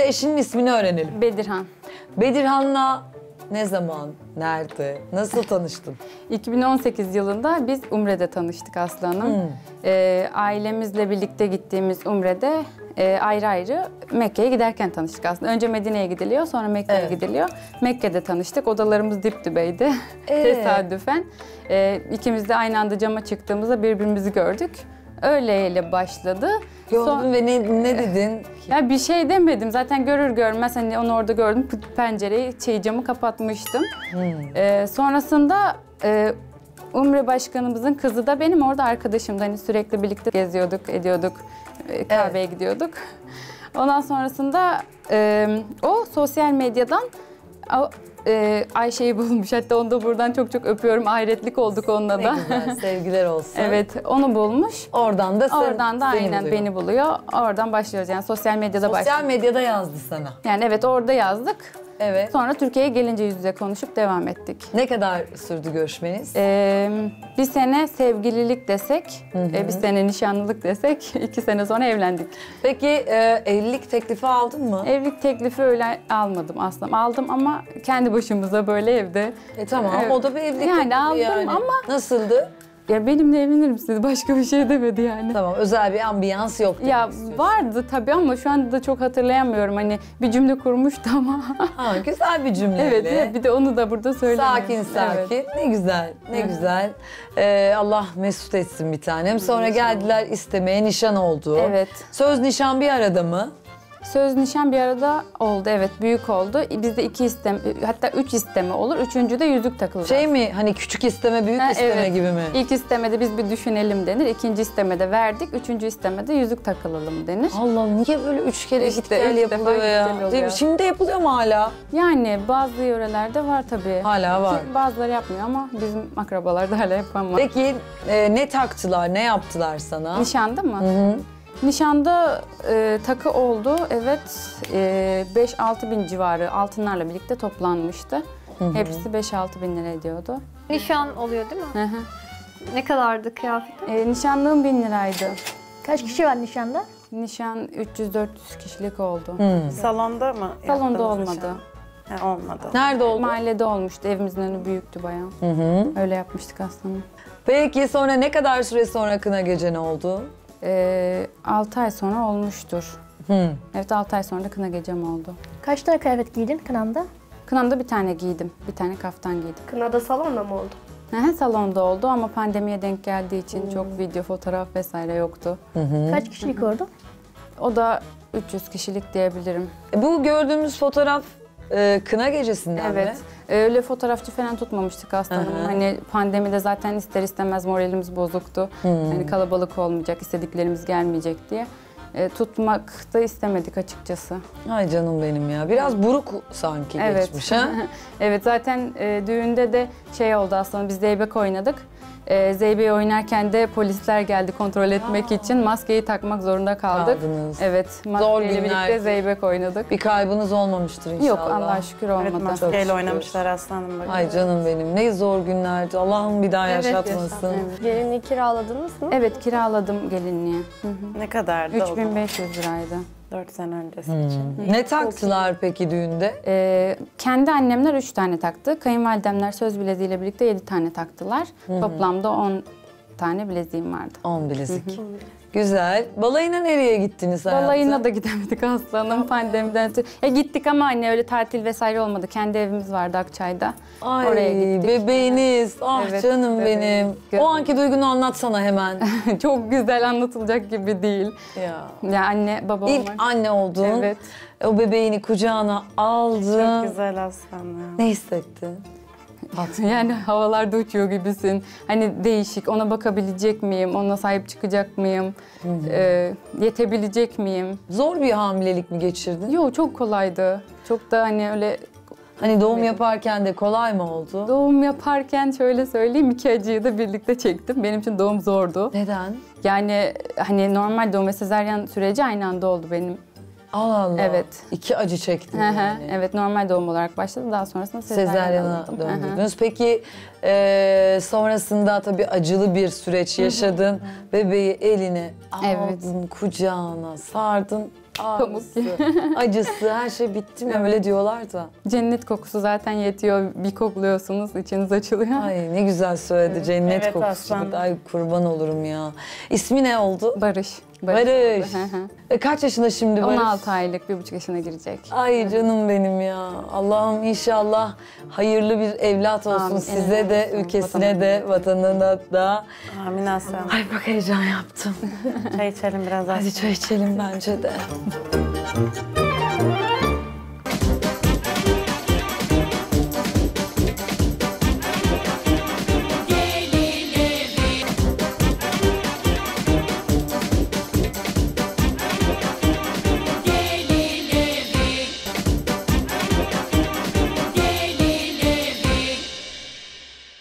Şimdi eşinin ismini öğrenelim. Bedirhan. Bedirhan'la ne zaman, nerede, nasıl tanıştın? 2018 yılında biz Umre'de tanıştık Aslı Hanım. Ailemizle birlikte gittiğimiz Umre'de ayrı ayrı Mekke'ye giderken tanıştık aslında. Önce Medine'ye gidiliyor, sonra Mekke'ye gidiliyor. Mekke'de tanıştık. Odalarımız dip dibeydi. Tesadüfen. İkimiz de aynı anda cama çıktığımızda birbirimizi gördük. Öyle başladı. Gördün ve ne dedin? Ya bir şey demedim. Zaten görür görmez hani onu orada gördüm. Pencereyi, camı kapatmıştım. Sonrasında Umre Başkanımızın kızı da benim orada arkadaşımdı. Hani sürekli birlikte geziyorduk, ediyorduk. Kabe'ye gidiyorduk. Ondan sonrasında o sosyal medyadan Ayşe'yi bulmuş. Hatta onu da buradan çok çok öpüyorum. Hayretlik olduk onunla da. Ne güzel, sevgiler olsun. Evet, onu bulmuş. Oradan da aynen buluyor. Beni buluyor. Oradan başlıyoruz yani sosyal medyada başlıyoruz. Sosyal medyada yazdı sana. Yani evet orada yazdık. Evet. Sonra Türkiye'ye gelince yüz yüze konuşup devam ettik. Ne kadar sürdü görüşmeniz? Bir sene sevgililik desek, bir sene nişanlılık desek, 2 sene sonra evlendik. Peki evlilik teklifi aldın mı? Evlilik teklifi öyle almadım aslında. Aldım ama kendi başımıza böyle evde. Tamam, Evet. o da bir evlilik Yani teklifi aldım yani. ama... Nasıldı? Ya benimle evlenir misiniz? Başka bir şey demedi yani. Tamam, özel bir ambiyans yok demek Ya istiyorsun. vardı tabii ama şu anda da çok hatırlayamıyorum. Hani bir cümle kurmuştu ama. Ha, güzel bir cümleyle. Evet, bir de onu da burada söyleyeyim. Sakin sakin. Evet. Ne güzel, ne güzel. Allah mesut etsin bir tanem. Sonra geldiler istemeye, nişan oldu. Evet. Söz nişan bir arada mı? Söz nişan bir arada oldu, evet büyük oldu. Bizde 2 isteme, hatta 3 isteme olur. 3. de yüzük takılır. Şey mi, hani küçük isteme, büyük isteme evet. gibi mi? İlk istemede biz bir düşünelim denir. 2. istemede verdik. 3. istemede yüzük takılalım denir. Allah, niye böyle 3 kere İşte, git gel üç defa yapılıyor ya? git gel oluyor. Değil mi? Şimdi de yapılıyor mu hala? Yani bazı yörelerde var tabii. Hala var. Bazıları yapmıyor ama bizim akrabalarda hala yapan var. Peki ne taktılar, ne yaptılar sana? Nişanda mı? Nişanda takı oldu. Evet, 5-6 bin civarı altınlarla birlikte toplanmıştı. Hepsi 5-6 bin lira ediyordu. Nişan oluyor değil mi? Hı hı. Ne kadardı kıyafet? Nişanlığım 1000 liraydı. Kaç kişi var nişanda? Nişan 300-400 kişilik oldu. Salonda mı? Salonda yaptınız olmadı. nişan? He, olmadı. Nerede oldu? Mahallede olmuştu. Evimizin önü büyüktü bayağı. Öyle yapmıştık aslında. Peki sonra ne kadar süre sonra kına gecen oldu? 6 ay sonra olmuştur. Evet, 6 ay sonra da kına gecem oldu. Kaç tane kıyafet giydin kınanda? Kınamda bir tane giydim. Bir tane kaftan giydim. Kınada salonda mı oldu? Salonda oldu ama pandemiye denk geldiği için çok video, fotoğraf vesaire yoktu. Kaç kişilik ordu? O da 300 kişilik diyebilirim. Bu gördüğümüz fotoğraf kına gecesinden mi? Evet. Öyle fotoğrafçı falan tutmamıştık aslında. Hani pandemide zaten ister istemez moralimiz bozuktu. Hani kalabalık olmayacak, istediklerimiz gelmeyecek diye. Tutmak da istemedik açıkçası. Ay canım benim ya. Biraz buruk sanki geçmiş ha? Evet, zaten düğünde de şey oldu aslında, biz zeybek oynadık. Zeybeği oynarken de polisler geldi kontrol etmek için. Maskeyi takmak zorunda kaldık. Kaldınız. Evet, Zor maskeyle günler. birlikte zeybek oynadık. Bir kaybınız olmamıştır inşallah. Yok, Allah'a şükür olmadı. Evet, Çok maskeyle şükür. oynamışlar aslanım. Böyle. Ay canım benim. Ne zor günlerdi. Allah'ım bir daha yaşatmasın. Gelinliği kiraladınız mı? Evet, kiraladım gelinliği. Ne kadardı o zaman? 3500 liraydı. 4 sene öncesi için. Ne taktılar peki düğünde? Kendi annemler 3 tane taktı. Kayınvalidemler söz bileziğiyle birlikte 7 tane taktılar. Toplamda 10 tane bileziğim vardı. 10 bilezik. Güzel. Balayına nereye gittiniz hayatım? Balayına da gidemedik aslanım pandemiden ötürü. Gittik ama anne öyle tatil vesaire olmadı. Kendi evimiz vardı Akçay'da. Ay Oraya gittik. bebeğiniz. Ah Evet, canım bebeğim. benim. O anki duygunu anlatsana hemen. Çok güzel, anlatılacak gibi değil. Ya. Ya anne baba İlk olmak. anne oldun. Evet. O bebeğini kucağına aldın. Çok güzel aslanım. Ne hissettin? Yani havalarda uçuyor gibisin. Hani değişik, ona bakabilecek miyim, ona sahip çıkacak mıyım, yetebilecek miyim? Zor bir hamilelik mi geçirdin? Yok, çok kolaydı. Çok da hani öyle Hani doğum yaparken de kolay mı oldu? doğum yaparken şöyle söyleyeyim, 2 acıyı da birlikte çektim. Benim için doğum zordu. Neden? Yani hani normal doğum ve sezaryen süreci aynı anda oldu benim. Allah Allah. Evet. 2 acı çektin Hı hı, yani. Evet, normal doğum olarak başladı. Daha sonrasında sezaryen Sezaryana alındım. döndürdünüz. Peki sonrasında tabii acılı bir süreç yaşadın. Bebeği eline aldın, Evet. kucağına sardın. Ağrısı, acısı, her şey bitti mi? Öyle diyorlar da. Cennet kokusu zaten yetiyor. Bir kokluyorsunuz, içiniz açılıyor. Ay ne güzel söyledi. Cennet Evet, kokusu. aslanım. Ay kurban olurum ya. İsmi ne oldu? Barış. Barış. Hı hı. Kaç yaşında şimdi Barış? 16 aylık, 1,5 yaşına girecek. Ay canım benim ya. Allah'ım inşallah hayırlı bir evlat olsun Amin. size de, Olsun. ülkesine de, vatanına da. Amin aslanım. Ay bak heyecan yaptım. Çay içelim biraz aslanım. Hadi çay içelim bence de.